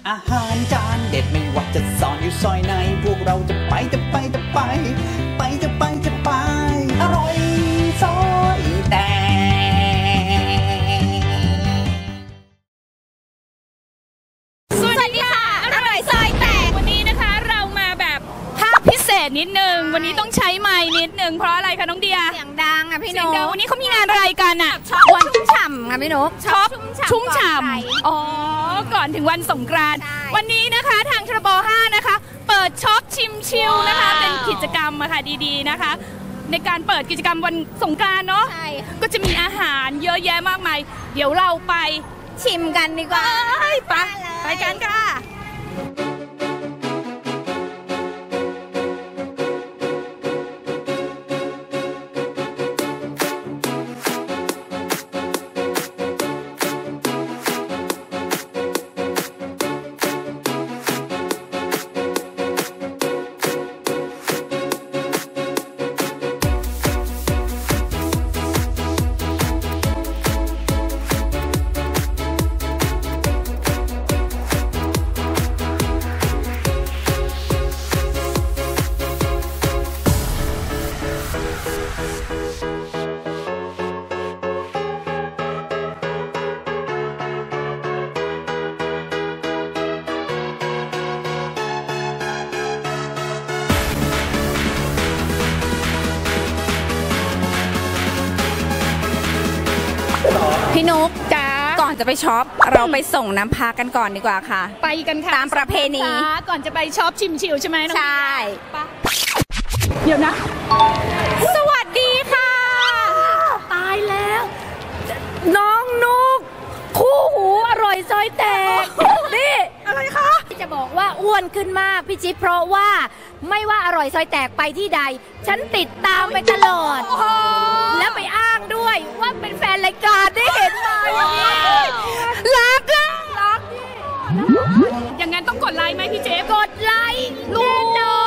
อาหารจานเด็ดไม่ว่าจะซ่อนอยู่ซอยไหนพวกเราจะไปอร่อยซอยแตกสวัสดีค่ะอร่อยซอยแตกวันนี้นะคะเรามาแบบภาคพิเศษนิดนึงวันนี้ต้องใช้ไมค์นิดนึงเพราะอะไรคะน้องเดียเสียงดังอ่ะพี่นกวันนี้เขามีงานอะไรกันอ่ะช็อปชุ่มฉ่ำค่ะพี่นกช็อปชุ่มฉ่ำอ๋อก่อนถึงวันสงกรานต์วันนี้นะคะทางทบ5นะคะเปิดช็อปชิมชิลนะคะเป็นกิจกรรมค่ะดีๆนะคะในการเปิดกิจกรรมวันสงกรานต์เนาะก็จะมีอาหารเยอะแยะมากมายเดี๋ยวเราไปชิมกันดีกว่าไปกันค่ะพี่นุ๊กจ้าก่อนจะไปช็อปเราไปส่งน้ำพากันก่อนดีกว่าค่ะไปกันค่ะตามประเพณีก่อนจะไปช็อปชิมชิลใช่ไหมใช่เดี๋ยวนะสวัสดีค่ะตายแล้วน้องนุ๊กคู่หูอร่อยซอยแตกนี่อะไรคะจะบอกว่าอ้วนขึ้นมากพี่จิ๊บเพราะว่าไม่ว่าอร่อยซอยแตกไปที่ใดฉันติดตามไปตลอดแล้วไปอ้างด้วยว่าเป็นแฟนรายการได้เห็นมาอย่างนี้รักอย่างงั้นต้องกดไลค์ไหมพี่เจ๊กดไลค์แน่นอน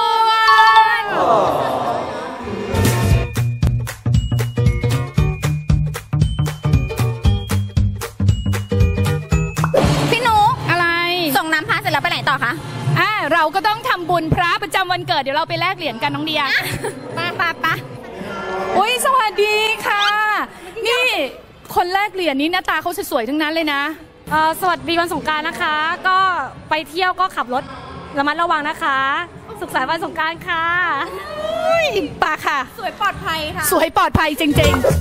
พี่นุ๊กอะไรส่งน้ำพาเสร็จแล้วไปไหนต่อคะเราก็ต้องทำบุญพระประจำวันเกิดเดี๋ยวเราไปแลกเหรียญกันน้องเดียปะอุ้ยสวัสดีค่ะนี่คนแลกเหรียญนี้หน้าตาเขาสวยๆทั้งนั้นเลยนะสวัสดีวันสงกรานต์นะคะก็ไปเที่ยวก็ขับรถระมัดระวังนะคะสุขสันต์วันสงกรานต์ค่ะปะค่ะสวยปลอดภัยค่ะสวยปลอดภัยจริงๆ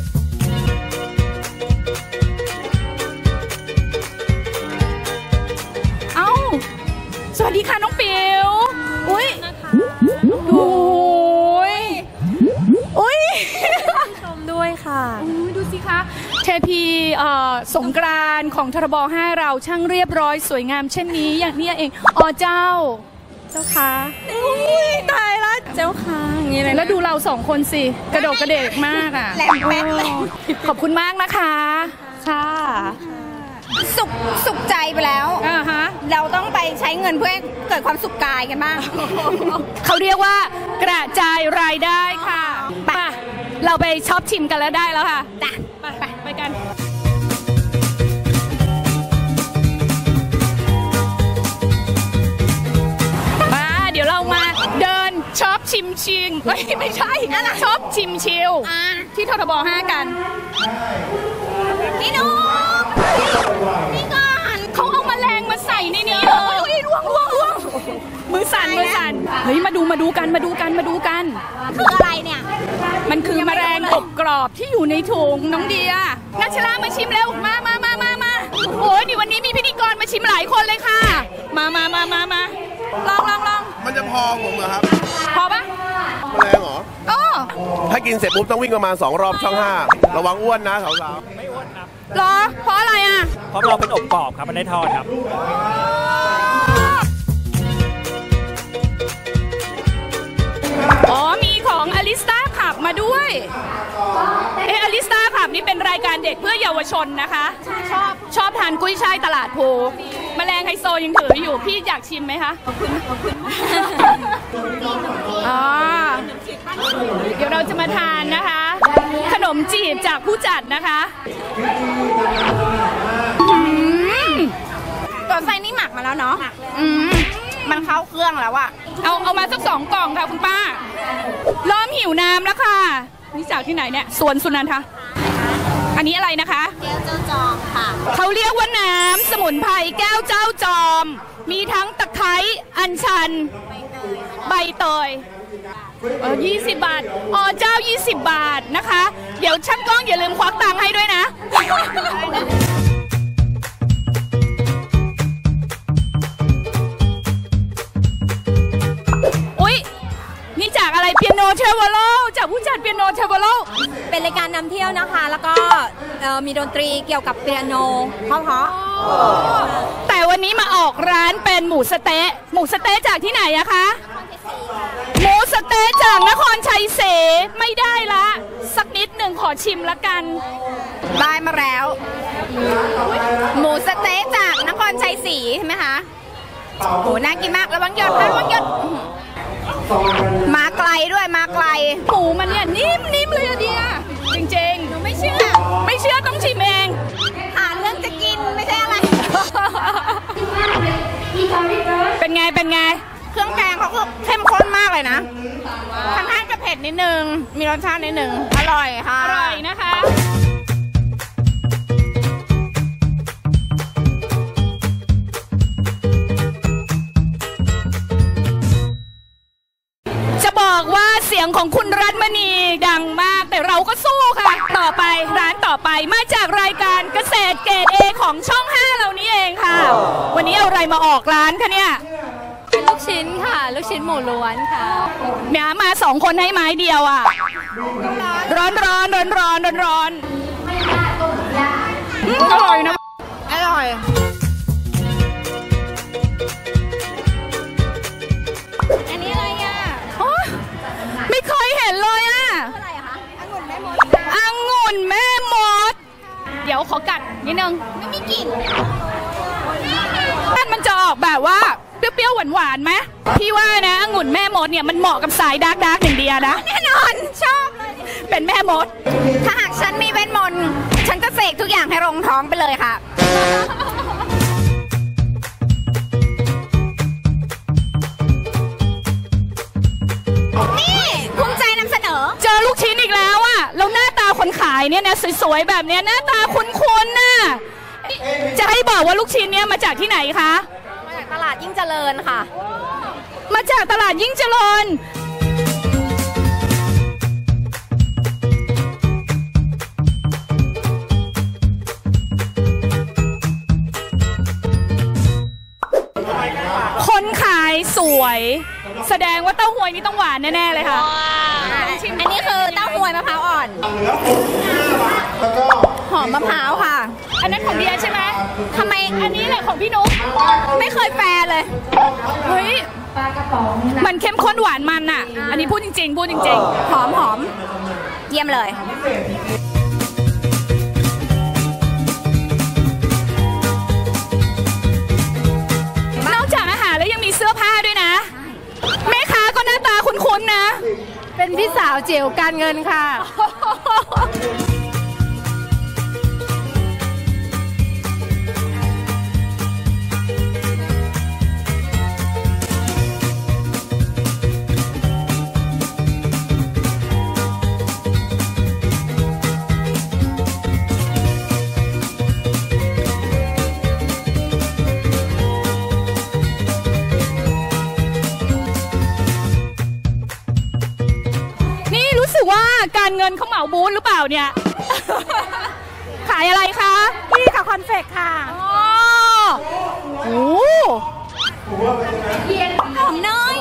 สวัสดีค่ะน้องปิ๋วอุ้ยโอ้ยชมด้วยค่ะดูสิคะเทพีสงกรานต์ของทบ5เราช่างเรียบร้อยสวยงามเช่นนี้อย่างนี้เองเจ้าค่ะตายแล้วเจ้าค่ะอย่างนี้เลยแล้วดูเรา2คนสิกระโดดกระเดกมากอ่ะแหลมแป๊กเลยขอบคุณมากนะคะค่ะสุขใจไปแล้วเราต้องไปใช้เงินเพื่อเกิดความสุขกายกันบ้างเขาเรียกว่ากระจายรายได้ค่ะไปเราไปช็อปชิมกันแล้วได้แล้วค่ะไปกันมาเดี๋ยวเรามาเดินช็อปชิมชิงไม่ใช่ช็อปชิมชิลที่ทบ5กันพี่นุ๊กนี่ก่อนเขาเอาแมลงมาใส่ในนี้เลยร่วงมือสั่นเฮ้ยมาดูกันคืออะไรเนี่ยมันคือแมลงอบกรอบที่อยู่ในถุงน้องเดียนัชรามาชิมเร็วมาโอ้ยนี่วันนี้มีพิธีกรมาชิมหลายคนเลยค่ะมาลองมันจะพอผมเหรอครับพอปะแมลงเหรอถ้ากินเสร็จปุ๊บต้องวิ่งประมาณ2 รอบช่อง5ระวังอ้วนนะสาวๆไม่อ้วนครับหรอเพราะอะไรอ่ะเพราะเราเป็นอบกรอบครับมันได้ทอดครับมีของอลิสตาขับมาด้วยอลิสตาขับนี่เป็นรายการเด็กเพื่อเยาวชนนะคะชอบทานกุ้ยช่ายตลาดภูแมลงไฮโซยังถืออยู่พี่อยากชิมไหมคะเดี๋ยวเราจะมาทานนะคะขนมจีบจากผู้จัดนะคะตัวไส้นี่หมักมาแล้วแล้วเนาะมันเข้าเครื่องแล้วอะเอามาสัก2 กล่องค่ะคุณป้าเริ่มหิวน้ำแล้วค่ะนี่จากที่ไหนเนี่ยสวนสุนันทะอันนี้อะไรนะคะแก้วเจ้าจอมค่ะเขาเรียกว่าน้ำสมุนไพรแก้วเจ้าจอมมีทั้งตะไคร้อัญชันใบเตย20 บาทอ๋อเจ้า20 บาทนะคะเดี๋ยวช่างกล้องอย่าลืมควักตังค์ให้ด้วยนะอุ๊ยนี่จากอะไรเปียโนเทเวโลจากผู้จัดเปียโนเทเวโลเป็นรายการนำเที่ยวนะคะ แล้วก็มีดนตรีเกี่ยวกับเปียโนเพราะแต่วันนี้มาออกร้านเป็นหมูสะเต๊ะจากที่ไหนอะคะหมูสะเต๊ะจากนครชัยศรีไม่ได้ละสักนิดหนึ่งขอชิมละกันได้มาแล้วหมูสะเต๊ะจากนครชัยศรีใช่ไหมคะโหน่ากินมากระวังหยดมาไกลด้วยมาไกลหมูมันเนี่ยนิ่มเลยอะเดียจริงๆหนูไม่เชื่อต้องชิมเองหาเรื่องจะกินไม่ใช่อะไรเป็นไงเครื่องแกงเขาคือเข้มข้นมากเลยนะค่อนข้างจะเผ็ดนิดนึงมีรสชาตินิดนึงอร่อยค่ะอร่อยนะคะจะบอกว่าเสียงของคุณรัตมณีดังมากแต่เราก็สู้ค่ะต่อไปร้านต่อไปมาจากรายการเกษตรเกรด A ของช่อง5เรานี่เองค่ะวันนี้เอาอะไรมาออกร้านคะเนี่ยลูกชิ้นค่ะลูกชิ้นหมูล้วนค่ะมา2 คนให้ไม้เดียวอ่ะร้อนอร่อยนะอร่อยอันนี้อะไรอ่ะไม่เคยเห็นเลยอ่ะอะไรคะองุ่นแม่มดเดี๋ยวขอกัดนิดนึงไม่มีกลิ่นมันจะออกแบบว่าเปรี้ยวๆหวานๆไหมพี่ว่านะองุ่นแม่มดเนี่ยมันเหมาะกับสายดาร์กอย่างเดียวนะแน่นอนชอบเลยเป็นแม่มดถ้าหากฉันมีเวทมนต์ฉันจะเสกทุกอย่างให้ลงท้องไปเลยค่ะนี่ภูมิใจนำเสนอเจอลูกชิ้นอีกแล้วอะแล้วหน้าตาคนขายเนี่ยนะสวยๆแบบเนี้ยหน้าตาคุ้นๆน่ะจะให้บอกว่าลูกชิ้นเนี่ยมาจากที่ไหนคะมาจากตลาดยิ่งเจริญค่ะมาจากตลาดยิ่งเจริญคนขายสวยแสดงว่าเต้าหวยนี่ต้องหวานแน่ๆเลยค่ะอันนี้คือเต้าหวยมะพร้าวอ่อนหอมมะพร้าวค่ะอันนั้นของเดียใช่ไหมทำไมอันนี้แหละของพี่นุ๊กไม่เคยแฟร์เลยเฮ้ยมันเข้มข้นหวานมันอ่ะอันนี้พูดจริงหอมเยี่ยมเลยนอกจากอาหารแล้วยังมีเสื้อผ้าด้วยนะแม่ค้าก็หน้าตาคุ้นๆนะเป็นพี่สาวเจี๋ยวการเงินค่ะการเงินเขาเหมาบูธหรือเปล่าเนี่ยขายอะไรคะพี่ค่ะคอนเฟกค่ะโอ้หอมเนย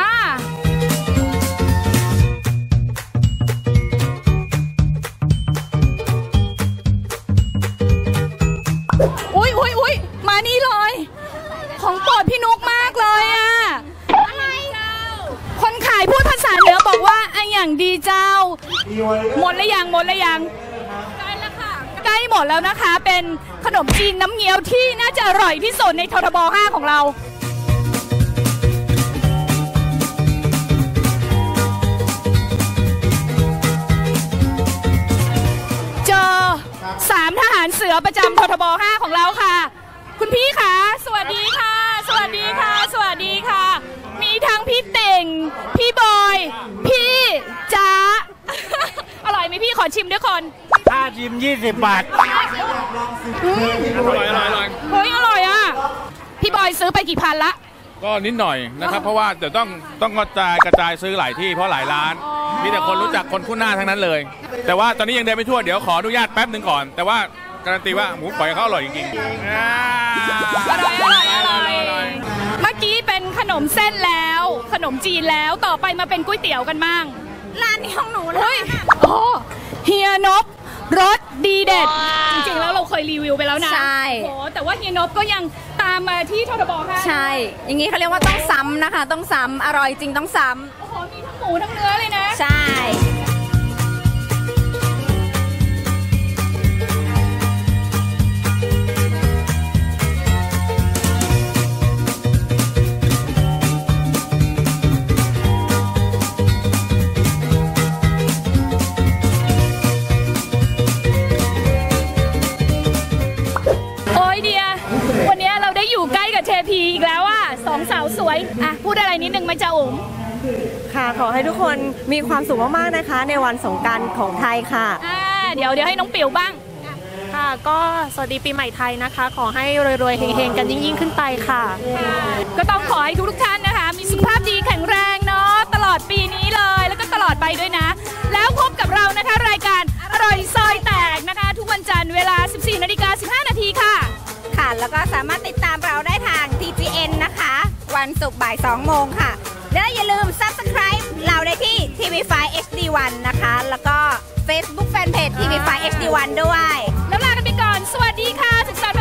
อุ๊ยมานี่เลยของโปรดพี่นุ๊กมากเลยอ่ะคนขายพูดภาษาเหนือบอกว่าไอ้อย่างดีเจ้าหมดแล้วยังใกล้แล้วค่ะใกล้หมดแล้วนะคะเป็นขนมจีนน้ำเงี้ยวที่น่าจะอร่อยที่สุดในททบ5ของเราเจอ3 ทหารเสือประจำททบ5ของเราค่ะคุณพี่คะสวัสดีค่ะพี่บอย พี่จ๊ะ อร่อยไหมพี่ขอชิมด้วยคนค่าชิม20 บาทเฮ้ยอร่อยอ่ะ พี่บอยซื้อไปกี่พันละก็นิดหน่อยนะครับ เพราะว่าเดี๋ยวต้องกระจายซื้อหลายที่เพราะหลายร้าน มีแต่คนรู้จักคนคุ้นหน้าทั้งนั้นเลย แต่ว่าตอนนี้ยังเดินไม่ทั่วเดี๋ยวขออนุญาตแป๊บหนึ่งก่อน แต่ว่าการันตีว่าหมูฝอยเขาอร่อยจริงๆอร่อยเมื่อกี้เป็นขนมเส้นแล้ว ขนมจีนแล้วต่อไปมาเป็นก๋วยเตี๋ยวกันบ้างร้านนี้ของหนูเลเฮ้ยยโอ้เฮียนบรสดีเด็ด จริงๆแล้วเราเคยรีวิวไปแล้วนะใช่โอ้แต่ว่าเฮียนบก็ยังตามมาที่ททบ5 ใช่ อย่างนี้เขาเรียกว่าต้องซ้ำนะคะ ต้องซ้ำอร่อยจริงต้องซ้โอ้โหมีทั้งหมูทั้งเนื้อเลยนะำใช่โอ้ยเดีย วันนี้เราได้อยู่ใกล้กับเทพีอีกแล้วอ่ะสองสาวสวยอ่ะพูดอะไรนิดนึงไหมจ๊ะอุ๋มค่ะขอให้ทุกคนมีความสุขมากๆนะคะ ในวันสงกรานต์ของไทยค่ะเดี๋ยวให้น้องปิ๋วบ้างค่ะ ก็สวัสดีปีใหม่ไทยนะคะ ขอให้รวยๆเฮงๆกันยิ่งๆขึ้นไปค่ะก็ต้องขอให้ทุกท่านนะคะ มีสุขภาพดีแข็งแรงเนาะตลอดปีนี้เลยแล้วก็ตลอดไปด้วยนะ แล้วพบกับเรานะคะรายการอร่อยซอยแตกนะคะ ทุกวันจันทร์เวลา 14:15 นาทีค่ะค่ะ แล้วก็สามารถติดตามเราได้ทาง TGN นะคะ วันศุกร์บ่าย 2 โมงค่ะ และอย่าลืม Subscribe เราได้ที่ TV5 HD1 นะคะ แล้วก็ Facebook Fanpage TV5 HD1 ด้วยแล้วลากันไปก่อน สวัสดีค่ะสุขสันต์